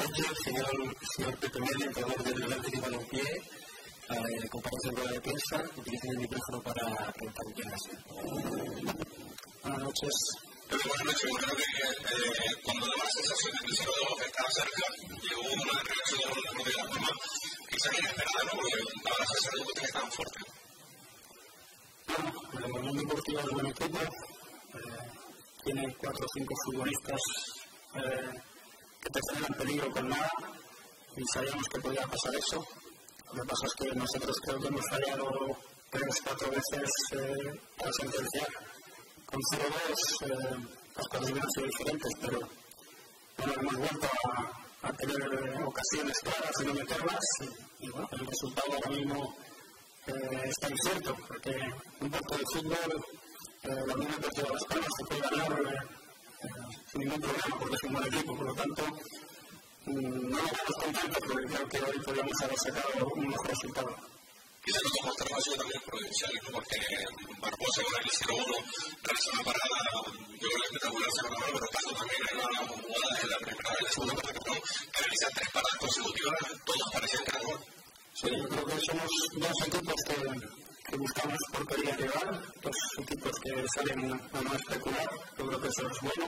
señor Pepe Meli, entrenador del Atlético Balompié, comparación con la de prensa, utilicen el micrófono para preguntar un tema así. Buenas noches. Buenas noches. Yo creo que cuando daba la sensación de que el 0-2 estaba cerca, llegó una reacción de la forma quizás inesperada, ¿no? Porque daba la sensación de que ustedes estaban fuertes. Bueno, el Unión Deportiva es un buen equipo. Tiene 4 o 5 futbolistas que te generan peligro con nada y sabíamos que podía pasar eso. Lo que pasa es que nosotros creo que hemos fallado 3 o 4 veces para sentenciar. Con 0-2 las cosas hubieran sido diferentes, pero bueno, hemos vuelto a tener ocasiones claras y no meterlas y bueno, el resultado ahora mismo está incierto, porque un partido de fútbol, la Unión Deportiva Las Palmas se puede ganar sin ningún problema porque es un buen equipo, por lo tanto no nos vamos contentos porque creo que hoy podríamos haber sacado un mejor resultado. Quizás lo que mostraba ha sido también provincial, porque Barbosa con el 0-1 realizó una parada, yo creo que espectacular, pero Paso también era una jugada en la primera y la segunda parte, que realiza 3 paradas consecutivas, todas parecían que eran gol. Sí, yo creo que somos 2 equipos que buscamos portería rival, 2 equipos que salen a no especular, yo creo que eso es bueno,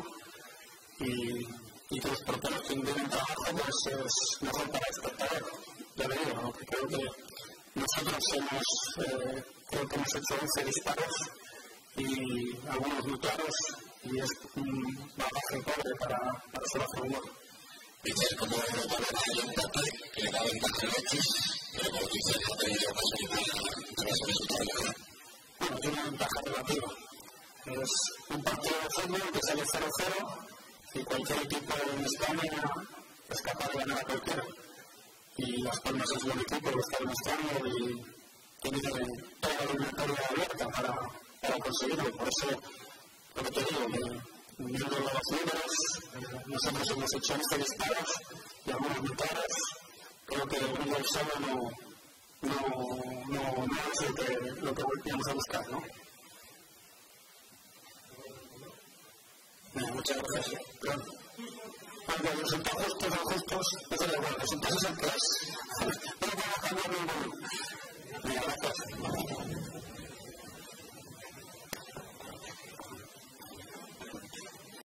y que los porteros que tienen trabajo pues es mejor para el espectador, ya le digo, aunque creo que nosotros creo que hemos hecho 11 disparos y algunos muy claros y es un bagaje pobre para solo hacer un gol. Dice, como hay un empate que le da ventaja al Betis, pero como dice, ha tenido posibilidad de ese resultado. Bueno, tiene una ventaja relativa. Es un partido de fútbol que sale 0-0 y cualquier equipo en España es capaz de ganar a cualquiera. Y Las Palmas es un buen equipo, lo está demostrando y tiene toda la eliminatoria abierta para conseguirlo. Por eso, lo que te digo, viendo los números, nosotros hemos hecho 11 disparos y algunos muy claros. Creo que un gol solo no es lo que volvíamos a buscar, ¿no? Muchas gracias. Los resultados justos o justos, no da igual, los resultados son claros. No podemos cambiar ninguno.